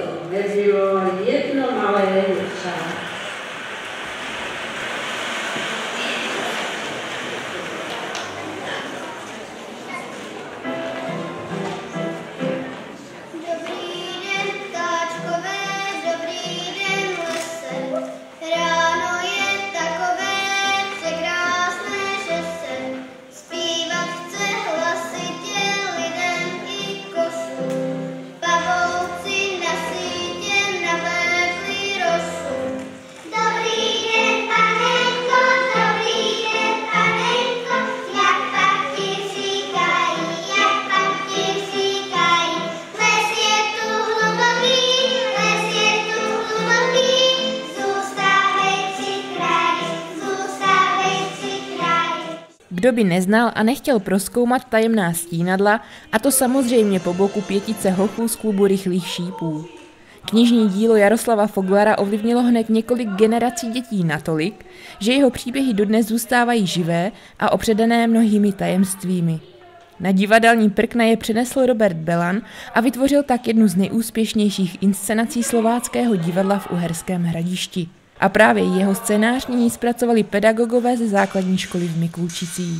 to nezbylo jedno malé děvča. Kdo by neznal a nechtěl prozkoumat tajemná stínadla, a to samozřejmě po boku pětice hochů z klubu Rychlých šípů. Knižní dílo Jaroslava Foglara ovlivnilo hned několik generací dětí natolik, že jeho příběhy dodnes zůstávají živé a opředené mnohými tajemstvími. Na divadelní prkna je přenesl Robert Belan a vytvořil tak jednu z nejúspěšnějších inscenací slováckého divadla v Uherském Hradišti. A právě jeho scénář nyní zpracovali pedagogové ze základní školy v Mikulčicích.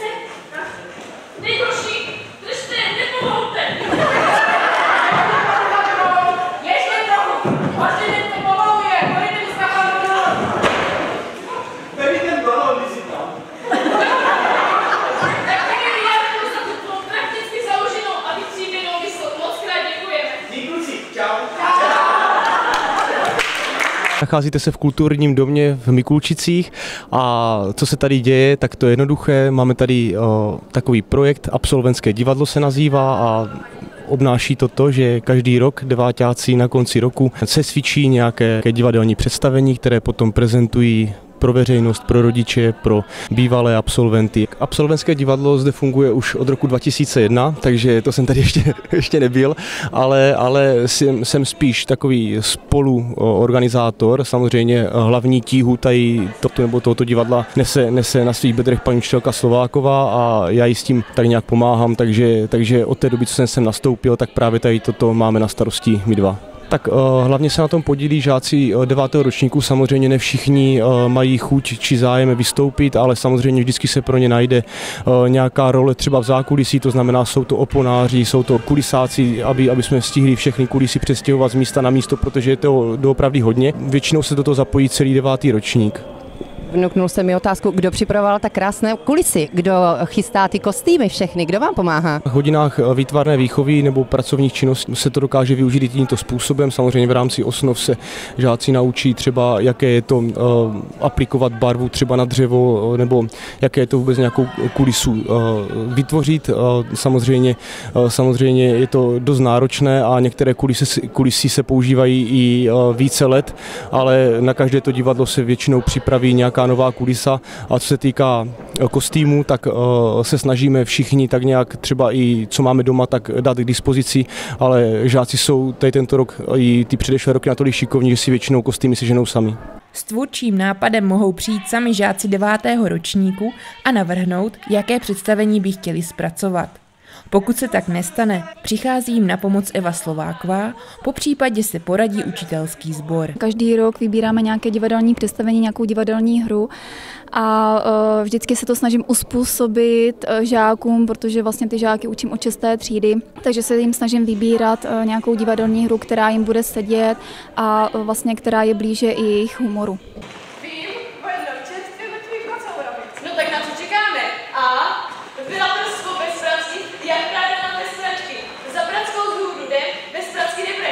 Nacházíte se v kulturním domě v Mikulčicích a co se tady děje, tak to je jednoduché. Máme tady takový projekt, Absolventské divadlo se nazývá a obnáší to, že každý rok deváťáci na konci roku se cvičí nějaké divadelní představení, které potom prezentují pro veřejnost, pro rodiče, pro bývalé absolventy. Absolventské divadlo zde funguje už od roku 2001, takže to jsem tady ještě nebyl, ale jsem spíš takový spoluorganizátor. Samozřejmě hlavní tíhu tady tohoto divadla nese na svých bedrech paní učitelka Slováková a já jí s tím tak nějak pomáhám, takže od té doby, co jsem sem nastoupil, tak právě tady toto máme na starosti my dva. Tak hlavně se na tom podílí žáci 9. ročníku, samozřejmě ne všichni mají chuť či zájem vystoupit, ale samozřejmě vždycky se pro ně najde nějaká role třeba v zákulisí, to znamená, jsou to oponáři, jsou to kulisáci, aby jsme stihli všechny kulisy přestěhovat z místa na místo, protože je to doopravdy hodně. Většinou se do toho zapojí celý 9. ročník. Vnuknul se mi otázku, kdo připravoval tak krásné kulisy, kdo chystá ty kostýmy všechny, kdo vám pomáhá? V hodinách výtvarné výchovy nebo pracovních činností se to dokáže využít i tímto způsobem. Samozřejmě v rámci osnov se žáci naučí třeba, jaké je to aplikovat barvu třeba na dřevo, nebo jaké je to vůbec nějakou kulisu vytvořit. Samozřejmě je to dost náročné a některé kulisy se používají i více let, ale na každé to divadlo se většinou připraví nějaká nová kulisa a co se týká kostýmů, tak se snažíme všichni tak nějak třeba i co máme doma, tak dát k dispozici, ale žáci jsou tady tento rok i ty předešlé roky natolik šikovní, že si většinou kostýmy seženou sami. S tvůrčím nápadem mohou přijít sami žáci 9. ročníku a navrhnout, jaké představení by chtěli zpracovat. Pokud se tak nestane, přichází jim na pomoc Eva Slováková, popřípadě se poradí učitelský sbor. Každý rok vybíráme nějaké divadelní představení, nějakou divadelní hru a vždycky se to snažím uspůsobit žákům, protože vlastně ty žáky učím od 6. třídy, takže se jim snažím vybírat nějakou divadelní hru, která jim bude sedět a vlastně která je blíže i jejich humoru. No tak na co čekáme? A byla prskou bez pracky, jak ráda na bez pračky. Za prackou z hůru jde, bez pracky nebude.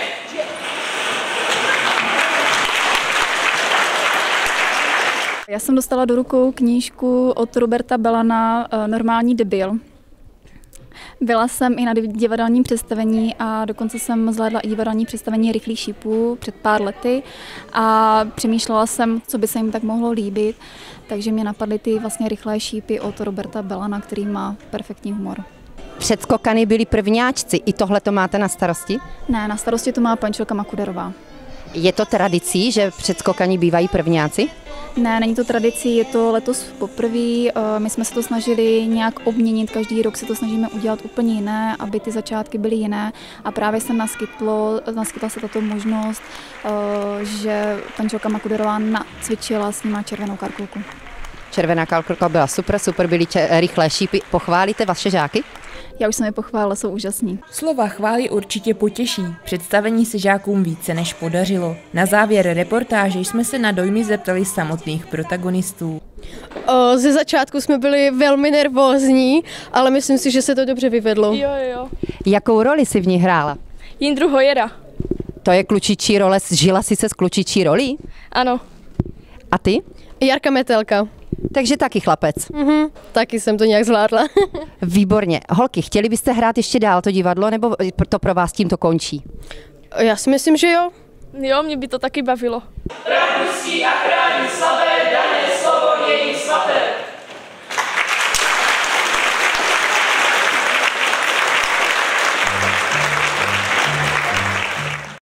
Já jsem dostala do rukou knížku od Roberta Belana Normální debil. Byla jsem i na divadelním představení a dokonce jsem zvládla i divadelní představení Rychlých šípů před pár lety a přemýšlela jsem, co by se jim tak mohlo líbit, takže mě napadly ty vlastně Rychlé šípy od Roberta Belana, který má perfektní humor. Předskokany byli prvňáčci, i tohle to máte na starosti? Ne, na starosti to má paní učitelka Makuderová. Je to tradicí, že předskokaní bývají prvňáci? Ne, není to tradicí, je to letos poprvé. My jsme se to snažili nějak obměnit, každý rok se to snažíme udělat úplně jiné, aby ty začátky byly jiné. A právě se naskytla se tato možnost, že manželka Makuderová nacvičila s nima červenou karkulku. Červená karkulka byla super, byly rychlé šípy. Pochválíte vaše žáky? Já už jsem je pochválila, jsou úžasní. Slova chvály určitě potěší. Představení se žákům více než podařilo. Na závěr reportáže jsme se na dojmy zeptali samotných protagonistů. Ze začátku jsme byli velmi nervózní, ale myslím si, že se to dobře vyvedlo. Jo. Jakou roli si v ní hrála? Jindru Hojera. To je klučičí role, žila jsi se s klučičí rolí? Ano. A ty? Jarka Metelka. Takže taky chlapec. Taky jsem to nějak zvládla. Výborně. Holky, chtěli byste hrát ještě dál to divadlo, nebo to pro vás tímto končí? Já si myslím, že jo. Jo, mě by to taky bavilo. Radostí a